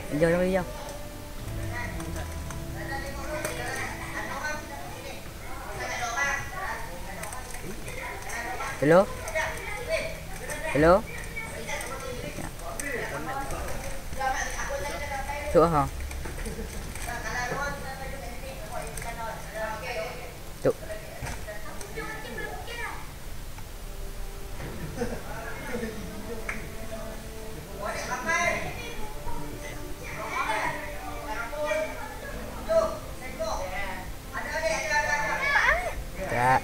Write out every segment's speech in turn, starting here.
Jauh jauh. Hello? Hello? Chỗ hả? Chỗ. Dạ.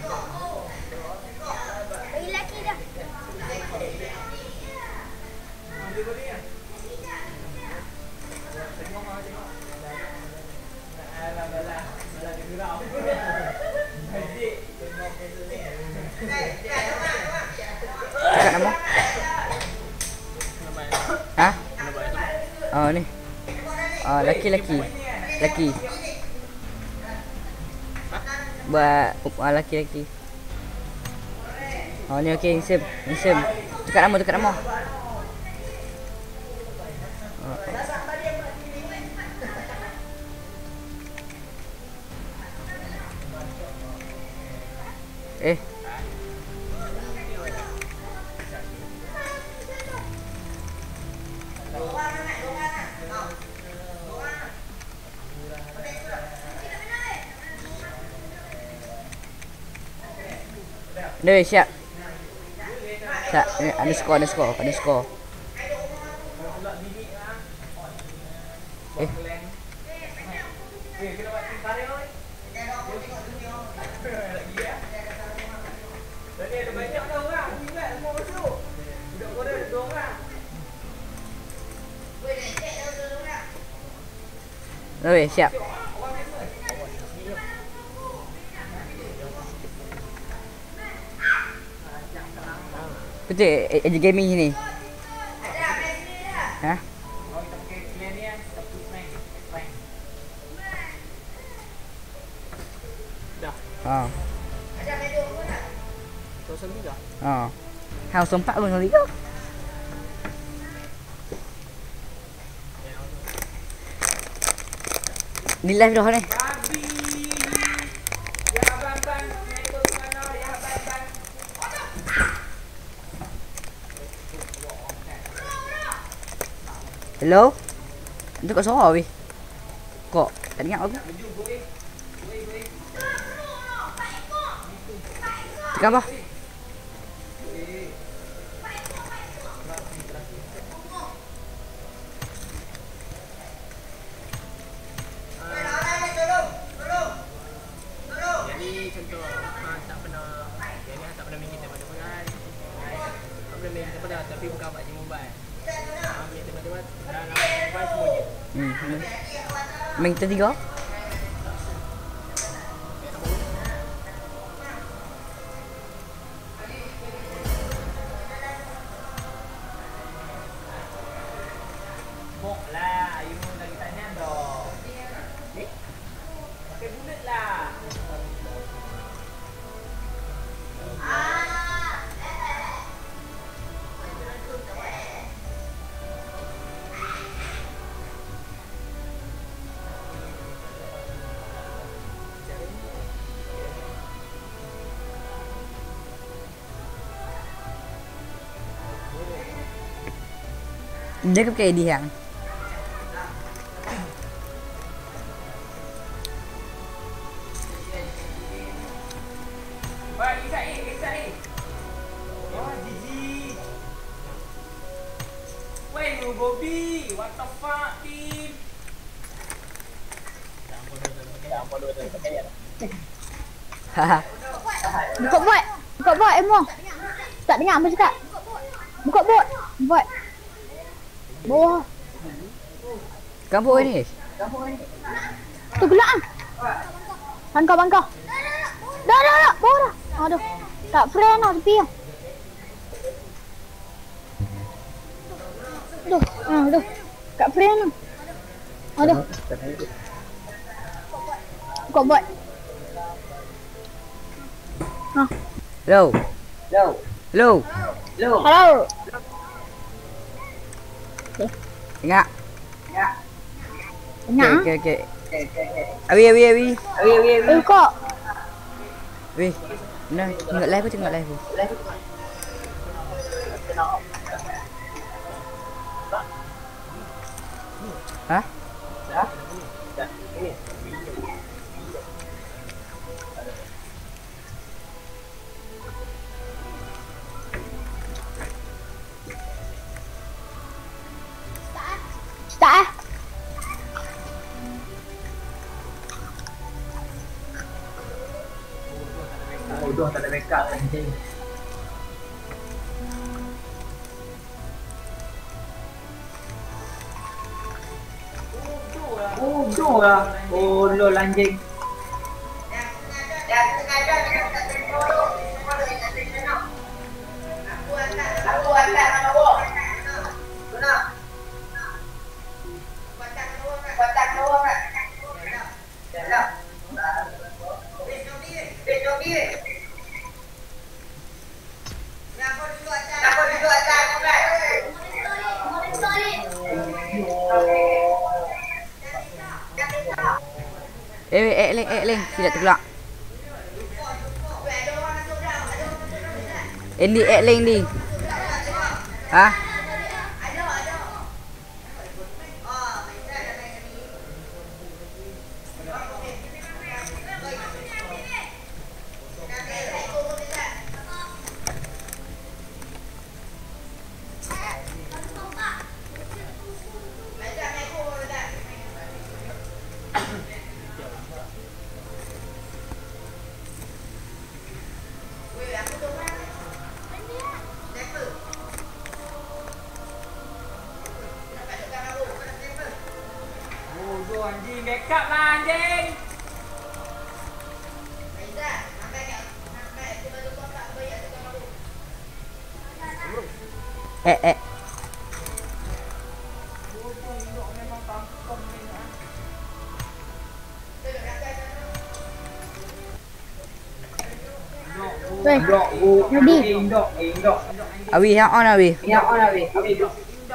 Cakap nama? Hah? Oh ni. Laki-laki. Laki. Buat laki-laki. Oh ni okey, handsome. Handsome. Cakap nama, cakap nama. Dah siap. Siap. Underscore. Dah siap. Betul, Eji Gaming sini. Hah? Dah. Hao sempat pun kali ke? Ni live dah ni. Hello? Itu kat Sarawak weh. Kok tak dengar aku? Tekan apa? Tapi bukan buat di mobile. Main kita 3. Bok lah, you lagi tanya dong. Pakai bulat lah. Dia ke pakai ID yang? Wah, Isai. Oh, GG. Wait, you Bobby. What the fuck, team? Haha. Buka bot Emo. Tak dengar apa cakap. Buka bot. Bawah. Kampung ni. Tu gelak ah. Bangkau. Dah. Bawah dah. Aduh. Tak friend lah tepi ah. Aduh. Kat friend lah. Aduh. Buka bot. Hello. Hello. Ingat. Banyak ah. Okay. Abi. Kok. Weh. Nah, tengok live tu. Hah? Start eh. Bodoh tak ada backup anjing. Bodoh lah. Bodoh anjing. Leng, tidak tergelak. Ini leng ni. Hah? Bodoh anjing, backup lah anjing. Bodoh indok memang kampung ni ah. Weh. Ready. Indok. Abi yang on Abi. Yang on Abi. Indok.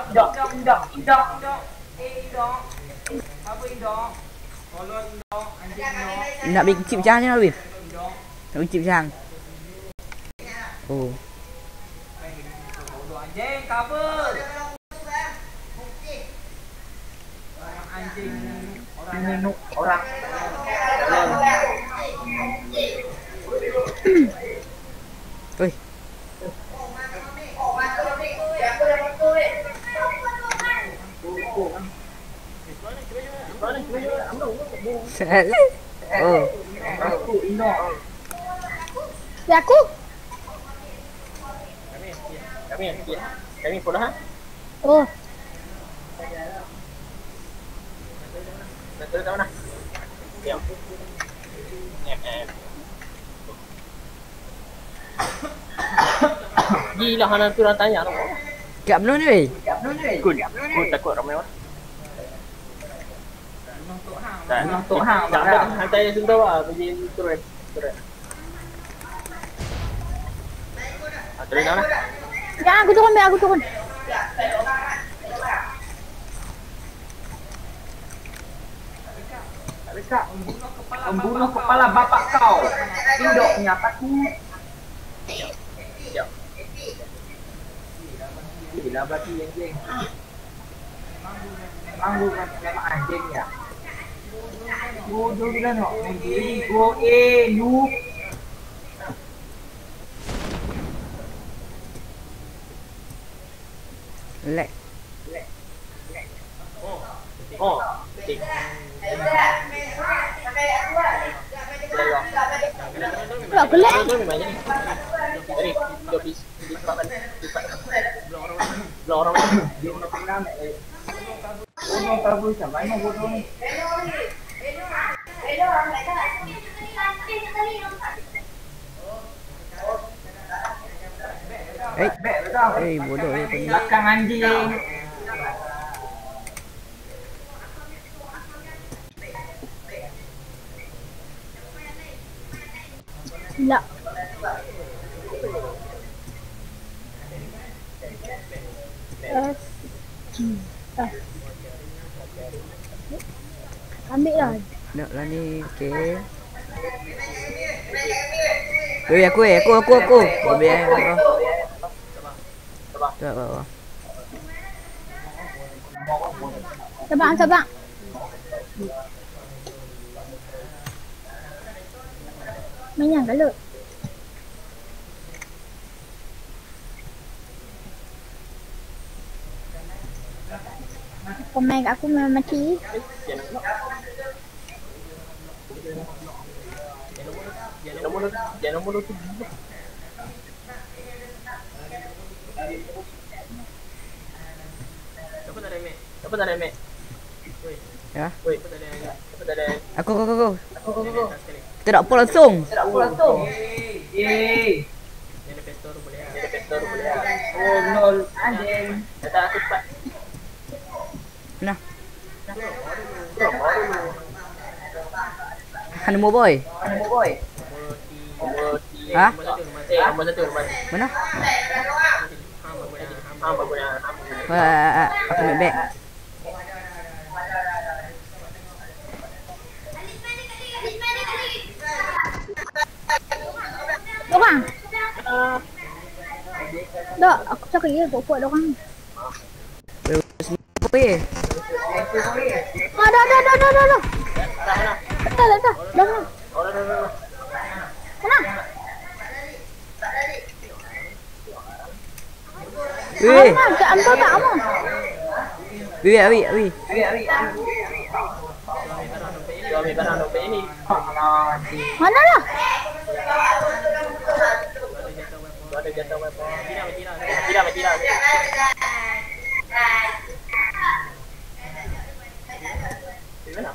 Apa indok? Kalau indok, anjing indok. Nak bikin chip jang je Abi. Indok. Nak bikin chip jang. Oh. Bodoh anjing, cover. Orang anjing, orang. Oi. Oh. Ya aku. Kami pun ha. Oh. Betul tak mana? Ya. Gila hana tu orang tanya tu. Kat belum ni weh. Aku takut ramai orang. Untuk hang. Jangan tanya sentuh lah. Pergi turun. Turun mana? Jangan aku turun. Dekat membunuh kepala bapak kau. Indoknya takut. Gila berarti anjing. Memang bukan memang anjing ya. Bodoh gila nak. Noob. Lek. Oh, betul. Tak kelak. Itu memang jadi. Jadi, belum orang. Dia nak kenal bodoh tahu macam mana bodoh ni. Bodoh ni. Belakang anjing. Gila. Ambil lah. Nak lah ni. Okey. Weh, aku. Oh, biar kau. Sabar. Sabar. Minyak galut. Komen kat aku memang mati. Jangan nombor tu. Siapa tak ada mic? Ya. Woi, siapa tak ada? Aku. Kita nak pol langsung. Yeay. Jadi pistol boleh. Oh, nol. Anjing. Datang aku cepat. Nah. Nombor boy. Ha? Nombor satu. Mana? Hamba punya. Aku ambil beg. Dorang. Dah, aku cakap ya, pokok dorang. Weh. Dah. Dah. Dah. Mana? Weh. Ambil tak amu. Weh, Awi. Dia ambil barang dompet ini. Mana lah? Ada jatuh weapon. Tidak. Di mana?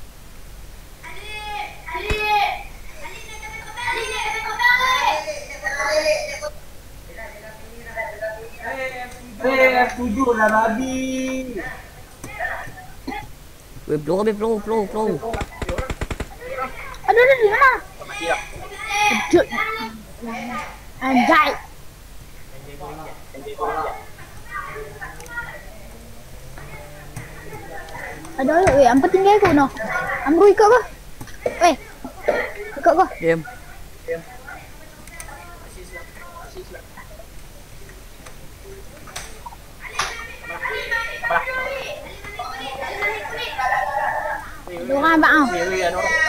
F7 dah babi. Weh, peluru. Aduh, di mana? Mati dah. Kejut. Anjay. Ada weh, ampa tinggal aku no. Amru ikut kau. Weh. Ikut kau. Diam. Dorang abang ah. Weh, ada orang.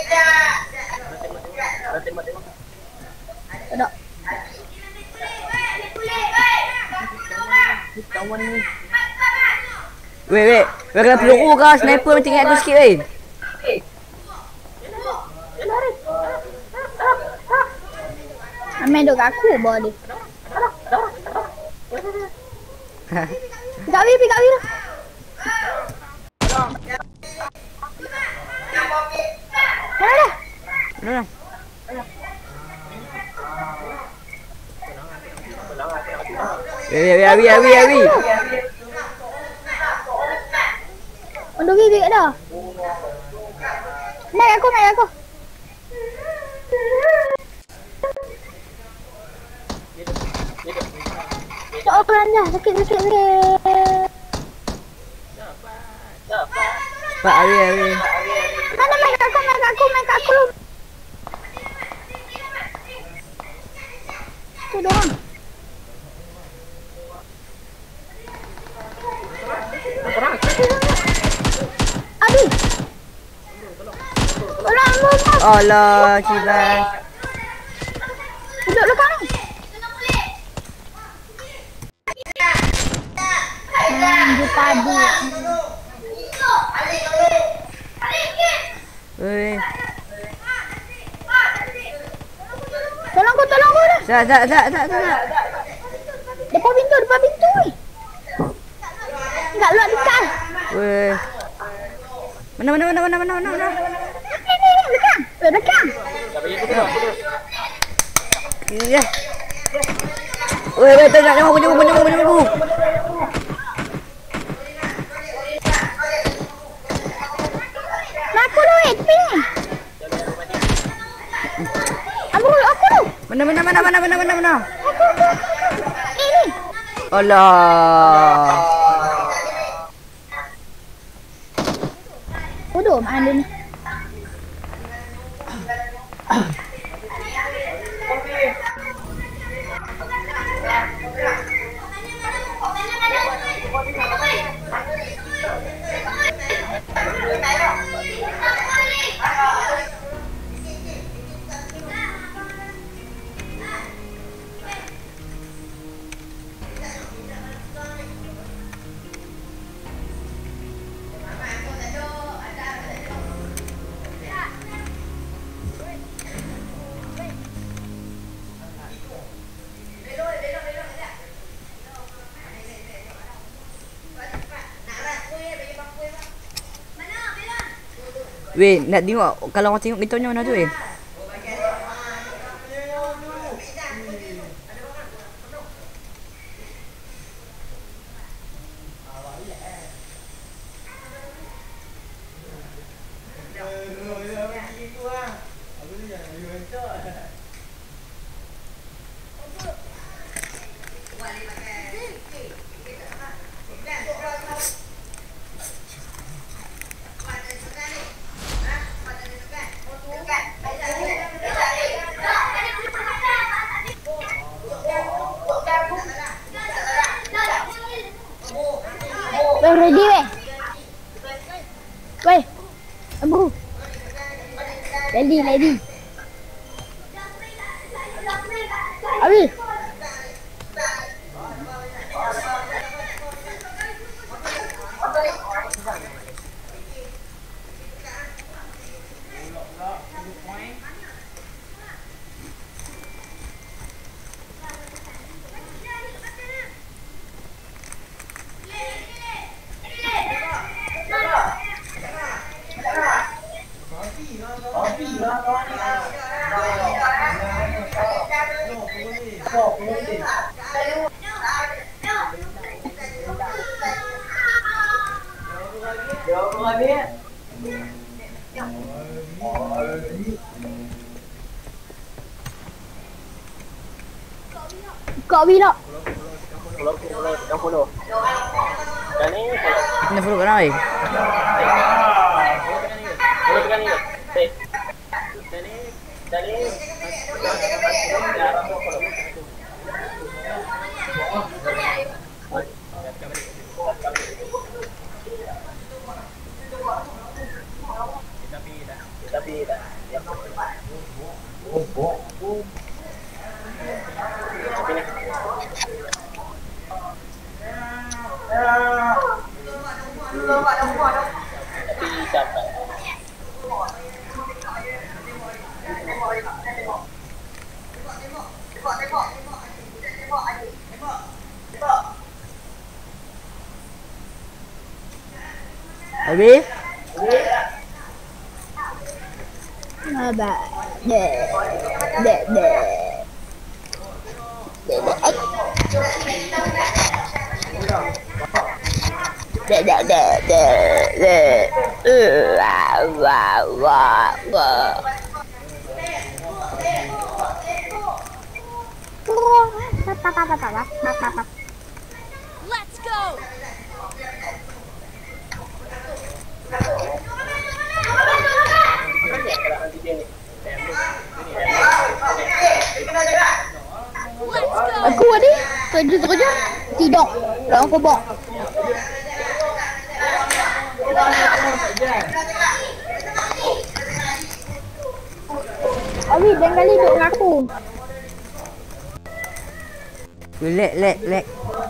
Ada tembak. Tak. Kawan ni. Weh, kena peluru kau, sniper macam ingat aku sikit weh. Ambil duk kat aku bawa dia. Pick up dah. Mana dah? Awi. Untuk bibik dah. Naik aku. Tak apa anda, sakit. Pak Awi. Mana main kat aku. Tu dorang. Abi. Tolong. Alah, cibai. Duduk belakang ni. Dia padu. Weh. Tolong aku dah. Tak. Depan pintu ni. Tak luar dekat. Weh. Mana? Ni, belakang. Tak bagi aku terus. Ya. Weh, jangan aku. Nak aku lu, tepi ni. Amrul, aku lu. Mana? Aku. Ni. Alah. Bodoh, mana Weh, nak tengok kalau orang tengok kita punya mana tu weh. Weh, ready weh. Weh. Bro. Ready. Abi. Kau bila? Follow. Dan ni follow. Kena follow kat mana weh? Follow tekan ni. Stay. Dan ni. Tapi dah. Tapi dapat. Habis? Abah. Let's go! Aku ada kerja tidak. Orang kobok. Abi, jangan kali duduk dengan aku. Lek.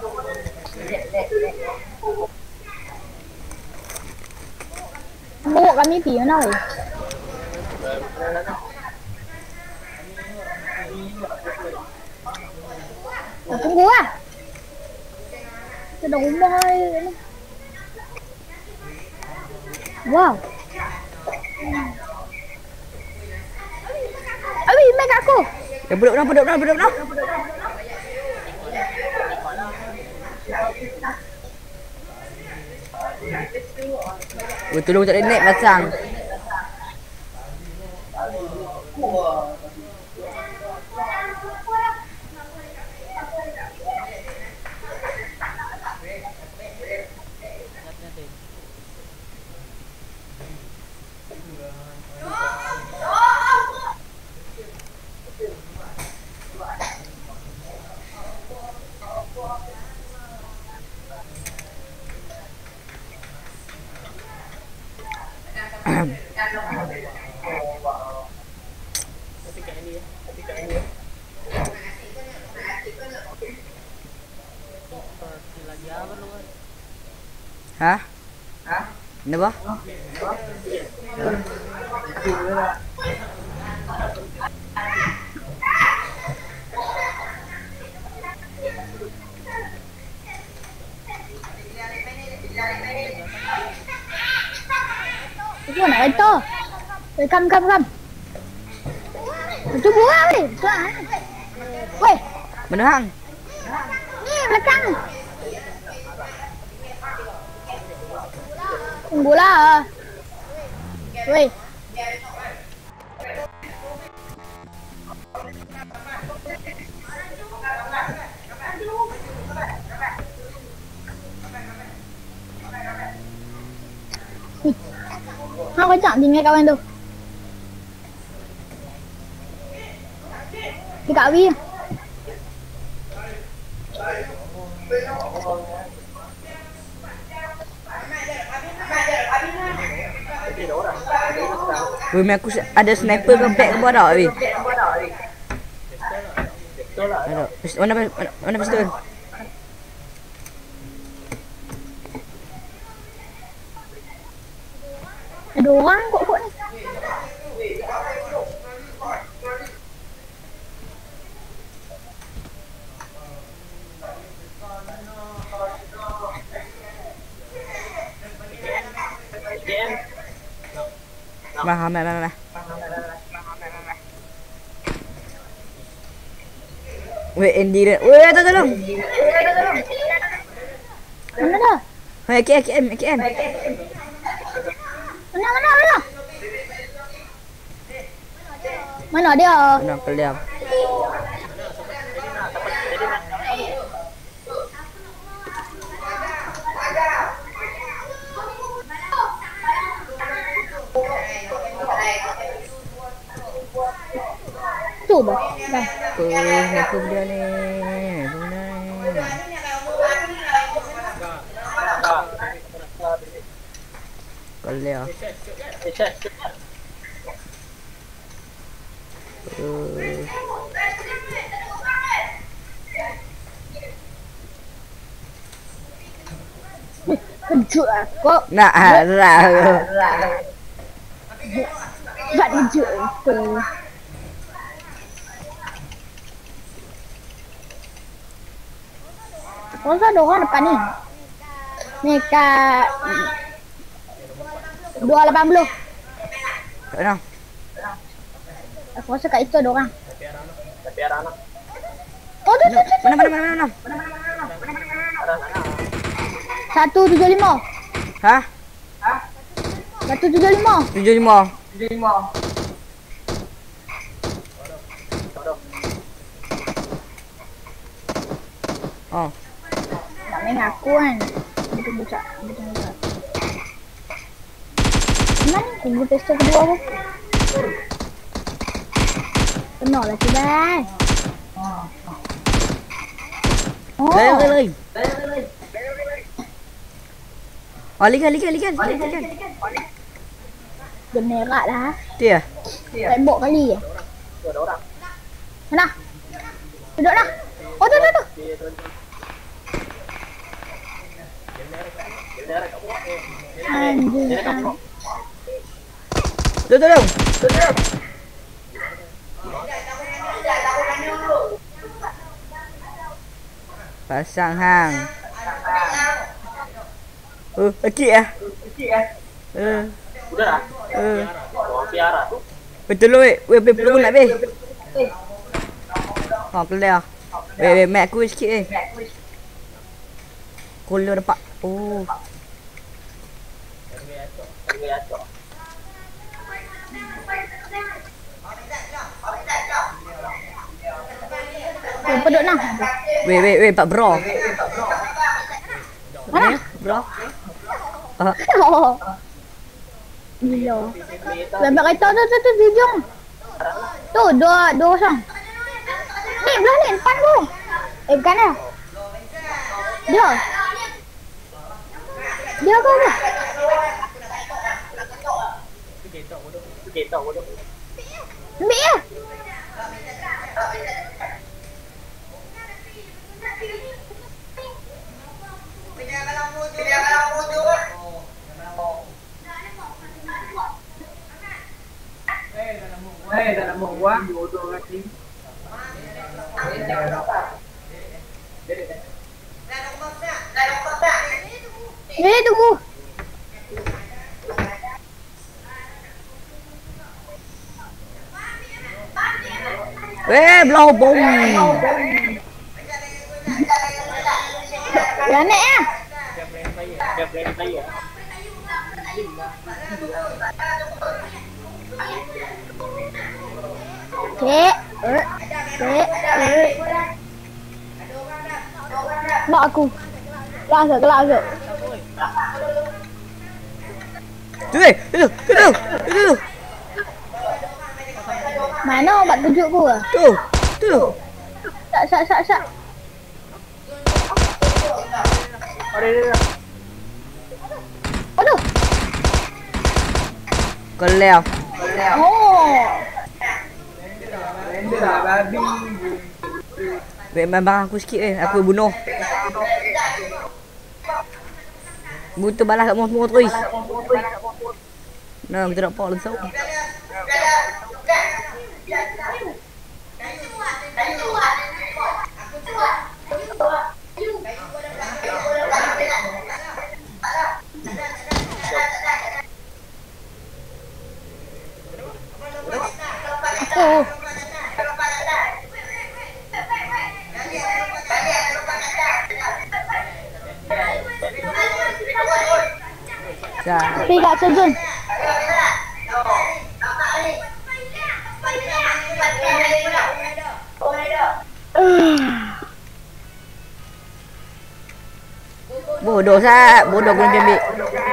Bawa kami pergi mana weh? Tunggu lah. Kita dah rumah ni. Wow. Abi, main kat aku. Duduk dah. Tolong tak ada net pasang. Hah? Kenapa? Okey, Mua nak kereta. Kam. Itu buah weh. Weh. Mana hang? Ni belakang. Tunggulah. Weh. Kau kacak tinggal kawan tu. Dekat Abi. Weh, aku ada sniper ke bag ke buat tak, weh? Ada. Mana pistol? Ada orang kot ni. Mah. Weh, Andy dah. Weh, tolong. Mana dah? Hai, KM. Mana? Mana dia? Mana kalian? Tu bah. Dah. Apa dia ni? Kalian. Kejut aku. Nak harap. Tak kejut aku. Masa ada orang depan ni. Ni kat 280. Kat mana? Aku rasa kat itu ada orang. Tapi arah anak. Oh tu. Mana? 175. Hah? 175. 75. Oh. Nak main aku kan. Betul buka. Mana ni? Tunggu pistol kedua aku. Penuh lah cibai. Oh. Lari. Oh, ligan. Dia merak lah. Dia. Tembok kali je. Ada orang. Mana? Duduk dah. Oh tu. Anjir. Tolong. Pasang hang. Okey ah. Udah dah. Orang piara tu. Betul weh. Weh peluk nak weh. Ha, keluar. Weh, mat aku sikit weh. Kolor dapat. Oh. Peduk nah. Weh, Pak Bro. Mana? Bro. Oh. Gila. Lambat kereta tu di ujung. Tu, dua orang. Ni belah ni depan tu. Bukan dah. Dia ke apa? Ambil ya. Dah nak buang bodoh lagi. Tunggu. blow bom. Là nè. Kẹp lên tay à. Kệ. Nọ aku. Kelas ke. Tu. Mana obat tunjuk gua? Tu. Sat. Aduh. Keleo. Oh. Render lah babi. Weh, bang aku sikit aku bunuh. Butuh balas kat semua terus. Nah, kita nak pak langsung. Oh. Pergi kat Sejun. Bodoh sah, bodoh guna ambil.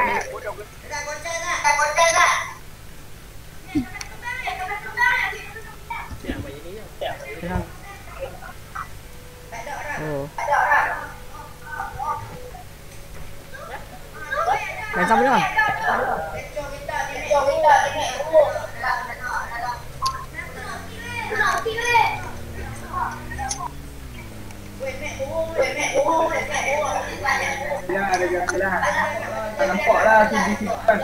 Oh. Main sama dah. Yang ada gambar. Nampak lah tu di situ kan.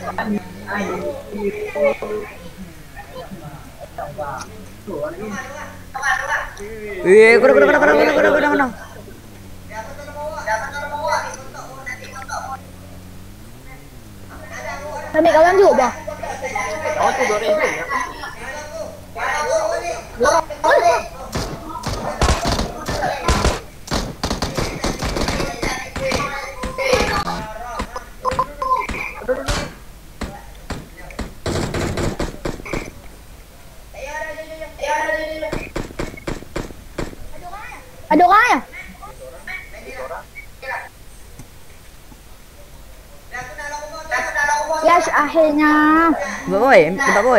Kena. Ambil kawan juga bah. Oh tu goreng tu. Ada orang ya? Yes, akhirnya. Boy.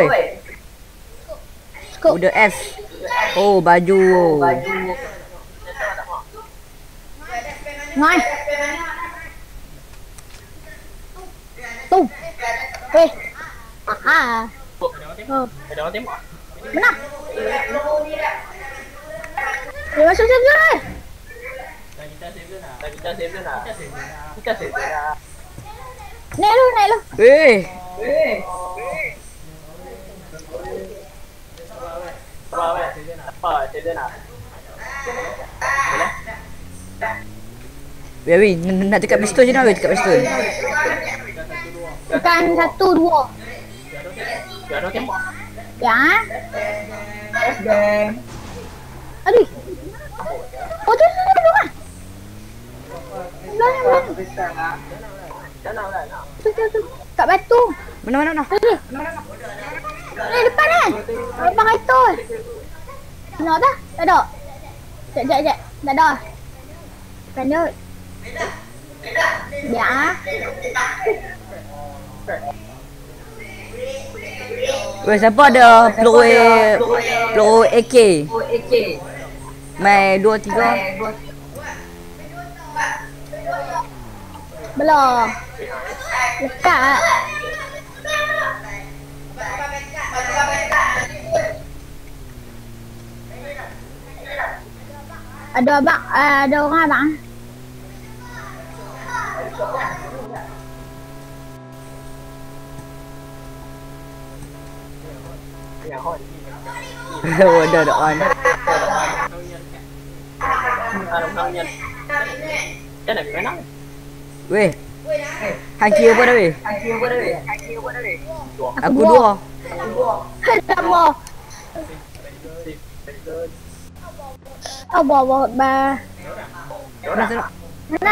Skop. Udah F. Oh, baju. Ngon. Tu. Weh. Aha. Oh. Ada orang tembak. Mana? Dia masuk saja. Kita save lah. Naik lu. Eh. Apa save nak? Weh, nak dekat pistol je dah, dekat pistol. Bukan 1, 2. Dia ada tembak. Ya. Dan Aduh. Oh, tu kan? Belakang. besar lah. Tu. Kat batu. Mana? Tadi. Ni depan kan? Abang itu. Nak dah? Tak ada. Sekejap. Tak ada. Bukan dia. Ya. Weh, siapa ada peluru AK? Mai 2 3. Belum. Lekat. Ada abang, ada orang abang. Oh, ada on. Đồng nhân. Cái này phải nóng. Weh. Hang kira apa dah weh? Aku dua. Sama. Allah Akbar. Tengok. Mana?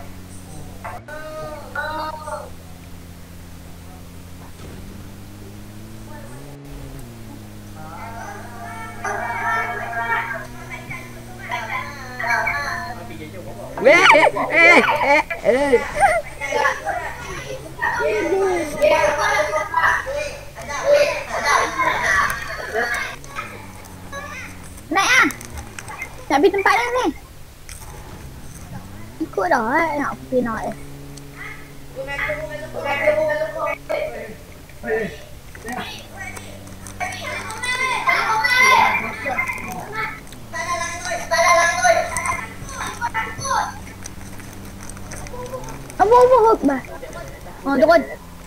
Naik ah. Nak pergi tempat lain ni. Ikut dah nak pergi naik. Allah Akbar. Oh, turun.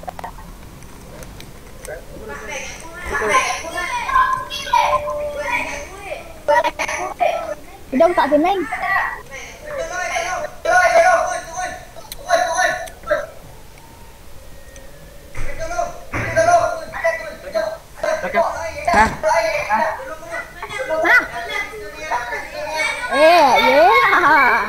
Đâu tak thì mình. Hah? Mana? Yeah.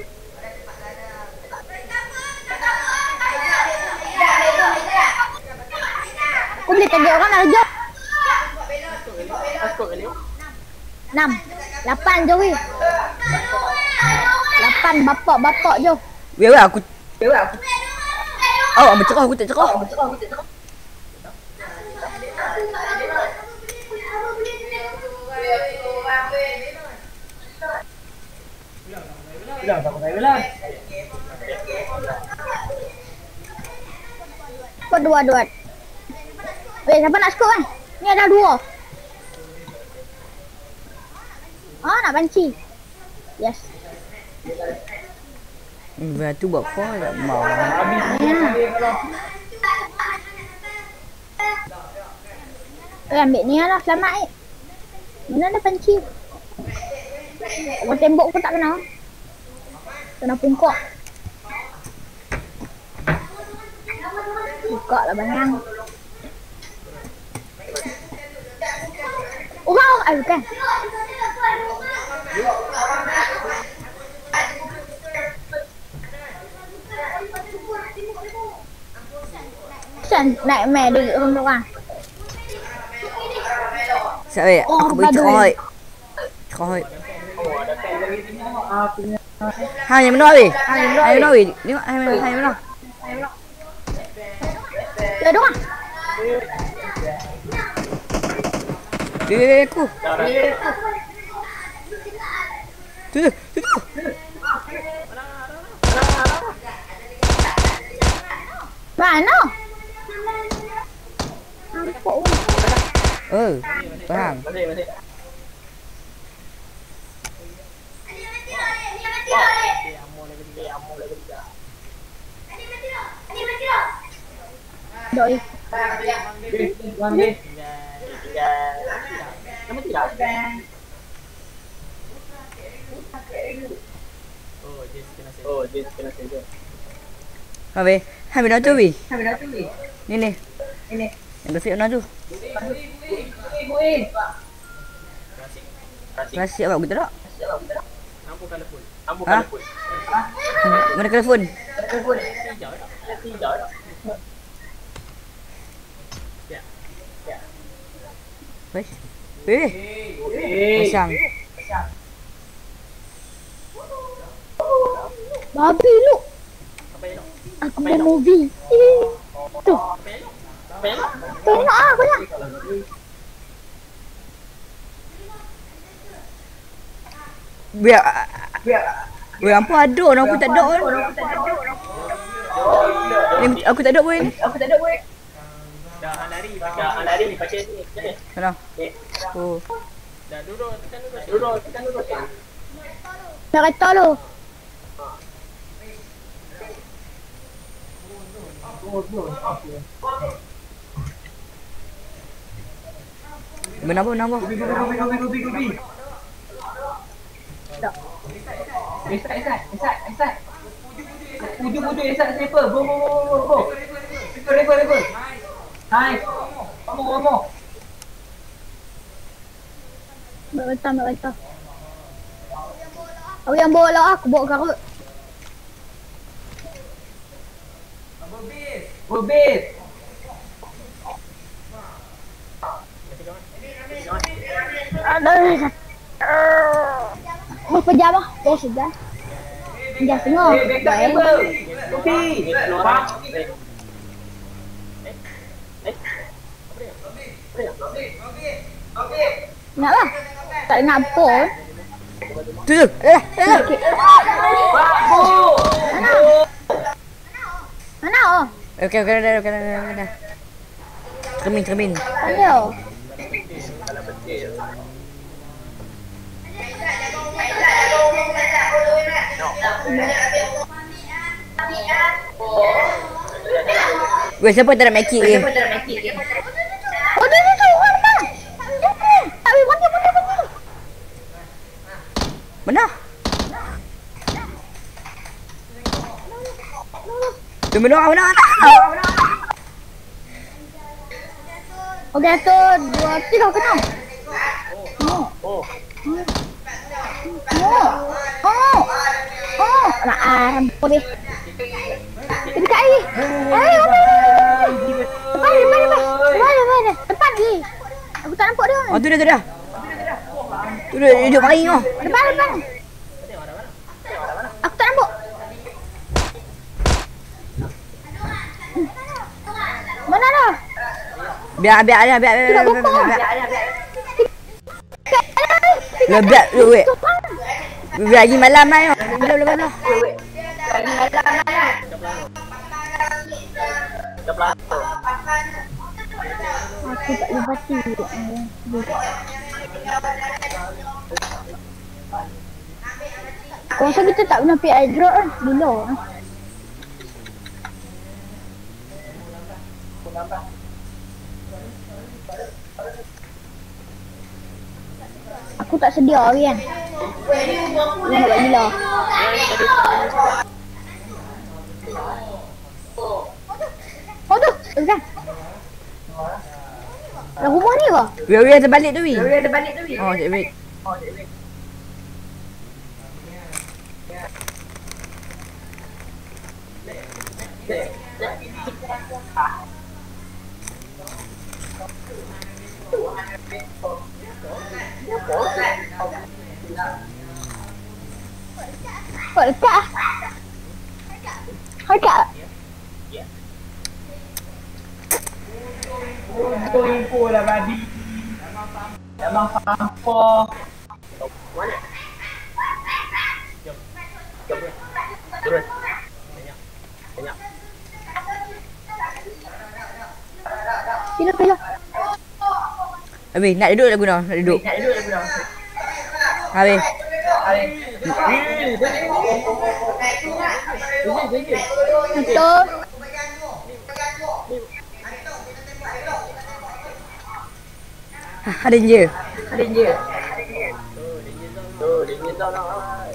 Aku boleh tagih orang nak rejak. 6 8 je weh. 8 bapak je. Weh aku. Oh, ambil cerah aku tak cerah. Bilang tak pakai bilang. Kau dua. Weh, siapa nak skop kan? Ni ada 2. Ah, nak banci. Yes. Weh tu buat apa tak mau. Habis dia kalau Ambil ni lah, selamat Mana ada panci? Orang tembok pun tak kena. Kena pungkok. Buka lah bangang. Orang! Bukan. Macam naik meh duduk orang-orang. Siap weh, aku beri cerah. Cerah. Hai yang mana weh? Hai mana weh? Tengok hai mana? Dia ada orang. Weh aku. Tu. Mana? Nampak faham. Masih. Doi. Wangi. Nama tidak. Oh, dia kena saja. Ha weh, hai mana tu weh? Ni. Yang grafik mana tu? Kasih awak betul tak? Nampu telefon. Mana telefon? Tidak. Weh. Pasang. Babi lu. Aku main movie. Tuh. Tengok aku nak. Weh, apa ada orang aku tak ada kan? Aku tak ada pun. Dah lari pakai sini. Mana? Oh. Dah duduk, tekan duduk. Kereta lu. Kenapa? Gobi. Esat. Puju esat sniper. Go. Rekod. Hai. Ngomong. Betul. Aku yang bawa lah, aku bawa karut. Bobit. Aduh. Berapa jam ah? Oh, sejam. Jam setengah. Baik. Bobit. Keluar. Nak lah. Tak nak pun. Tu. Mana oh? Okey, dah. Termin. Ayo. Weh, siapa tak nak make it ni? Oh, tu. Orang bang. Tapi mana? Mana? Tu mana? Okey, 1, 2, 3 kena. Oh. Nah, boleh. Dekat ni. Mana? Depan ni. Aku tak nampak dia. Oh, tu dah. Tu dah duduk mari kau. Depan. Aku tak nampak. Mana dah? Biar. Lebat lu weh. Biar lagi malam lah. Belah. Aku tak boleh baca. Kau rasa kita tak pernah pergi airdrop kan? Bila? Aku tak sedia hari kan? Dia nak buat gila. Oh tu! Kan? Dah rumah ni ke? Weh terbalik tu weh. Oh, cik weh. Kau dekat lah. Kau dekat lah. Info lah tadi. Abang sampah. Mana? Turun. Banyak. Pilih. Habis, nak duduk lah guna. Nak duduk. Habis. Betul. Ada je. Dia tahu nak.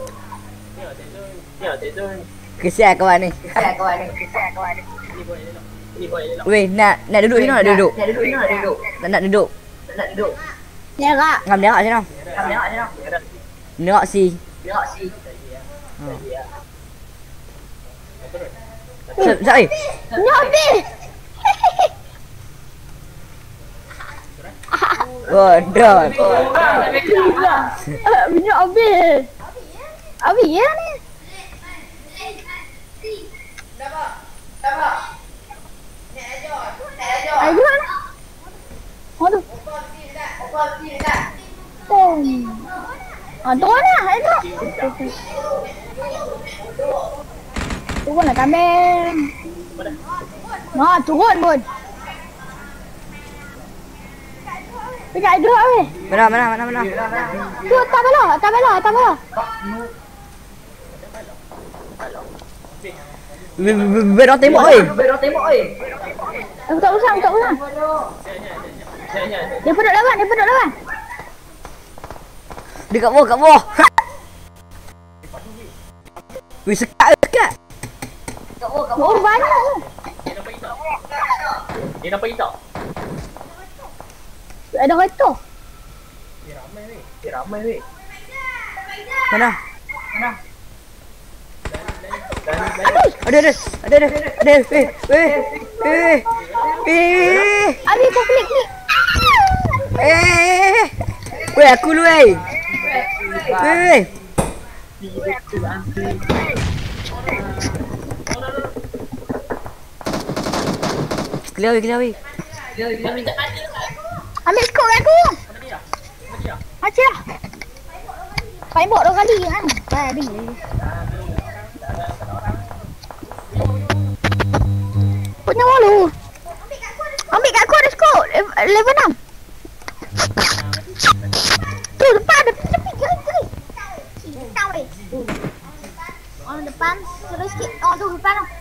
Dia. Kesian kawan ni. Ni boleh elok. Weh, nak duduk sini nak duduk. Nak duduk. Nerak. Ngam nerak sini. Nerak si. Sekejap eh. Nyobil. Bodoh. Minyak Abil. Abil ya ni. Ayo mana? Aduh. Turun lah. Ayo. Turun lah kambing. Turun pun. Dekat drop weh. Mana? Tu tak belah. Berang tembok oi. Aku tak usah. Dia pun duduk lawan. Dekat bawah. Weh, sekat. Oh, banyak. Dia nampak hitam. Ada kereta. ramai weh. Mana? Mana? Ada. Abi kau klik. Weh, aku lu weh. Clear weh. Ambil skop aku. Macam lah. Pakai bot 2 kali kan. Tadi. Punya malu. Ambil kat aku ada skop. Level 6. Tu depan tepi kiri. Tahu weh. Orang depan terus sikit. Oh tu depan tu.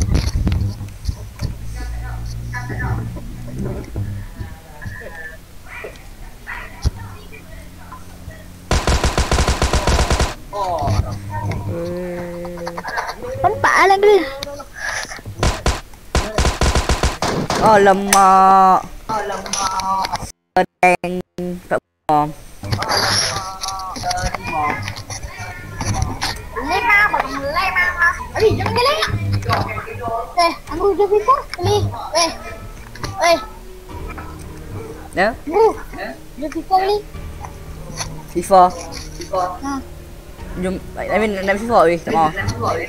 Nampak lah dia. Alamak. Pedeng. Tak bom. Lima. Abi jangan geleng. Aku udah FIFA. Ni. Ya? Udah FIFA ni. FIFA. Ha. Jom, nak FIFA weh. Tak mau.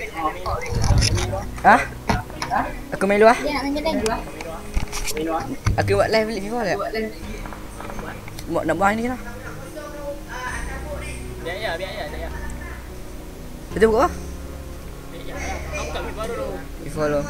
Hah? Aku main luar. Dia nak main geleng. Aku buat live FIFA tak? Nak buang ni lah. Biar ya. Betul buka apa? Aku tak FIFA dulu. FIFA dulu.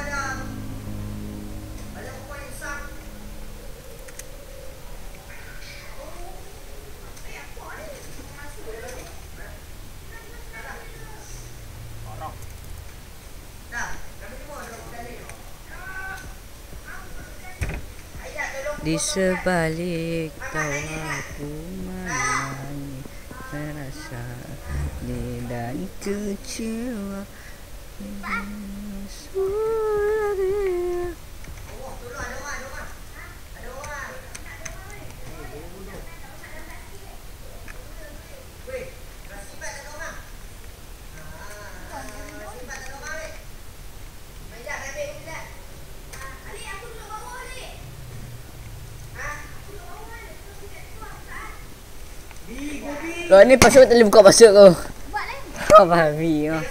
Di sebalik tawaku menangis merasa sedih dan kecewa. Kalau ni password tak boleh buka password kau. Apa Habi kau?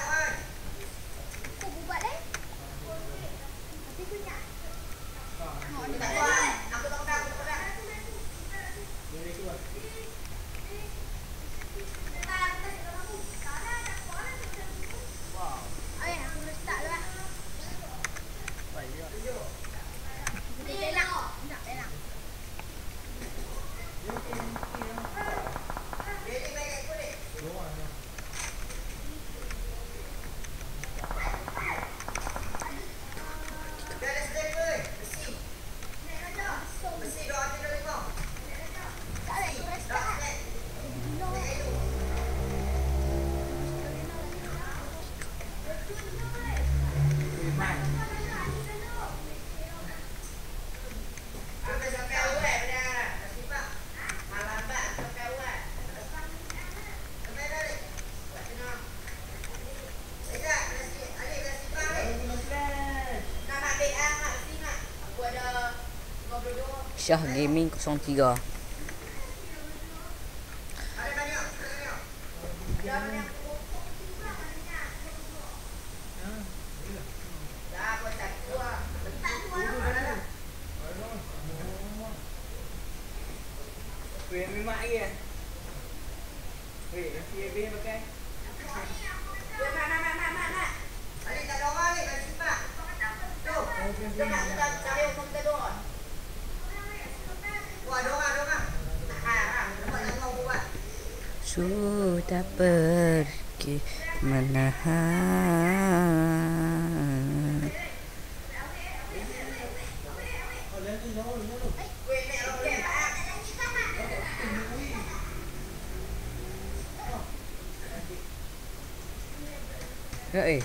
Syah Gaming 03. Weh, memang lagi eh. Weh, nasi habis pakai. Mak. Ali tak ada orang ni, kat sini. Tu. Kita cari untuk kita doang. Sudah pergi menahan. Ya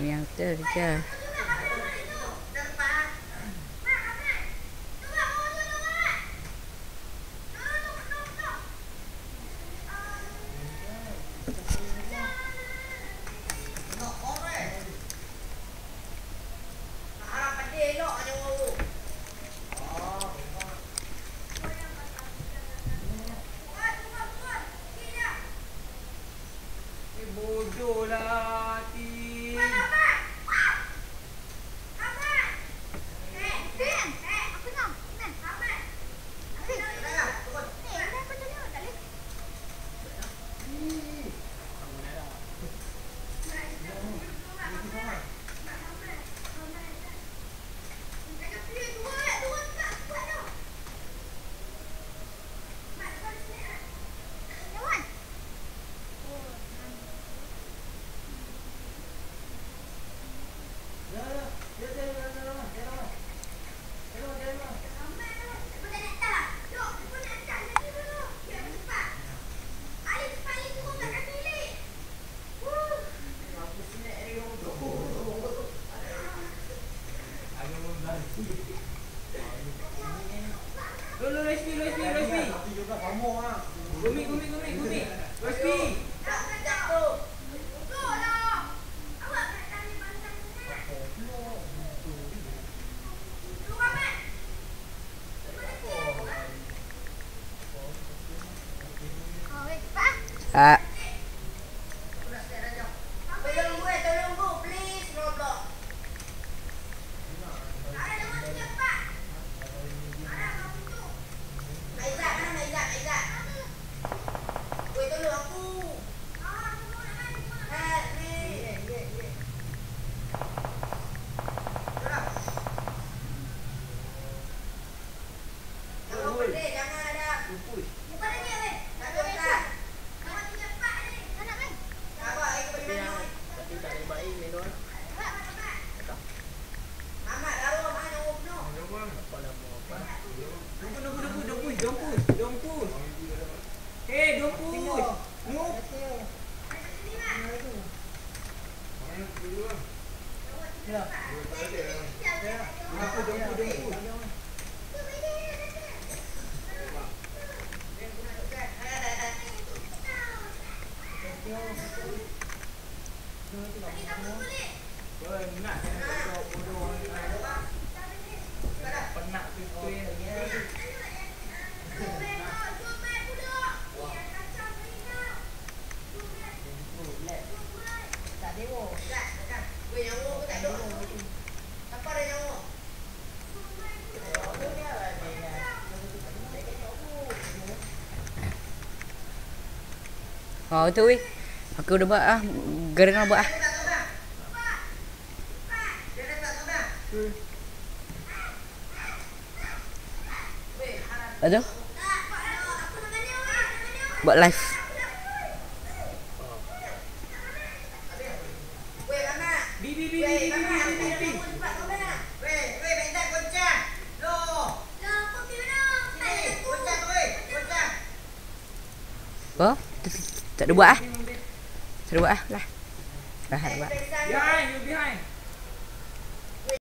Yang terjadi. Bodoh lah Ti. Resmi. Gumi. Resmi. Ah, Tolong bu, please, Roblox. Aizat. Weh, tolong aku. Help me. Tolong. Jangan pedih, jangan ada. Bukan lagi, weh. Tak ada. Sabar, ikut dengan Noi. Tapi tak ada baik minum. Ahmad, taruh mana penuh. Apa nama apa? Don't push. Hey, don't push. Move. Penat tuai lagi. Weh, nyawa aku tak ada. Siapa ada nyawa? oh tu weh. Aku udah buat ah. Gerang nak buat ah. Aduh. Buat live. Apa? Tak ada buat ah. Tak ada buat ah. Lah. Dah ada buat. Behind, you behind.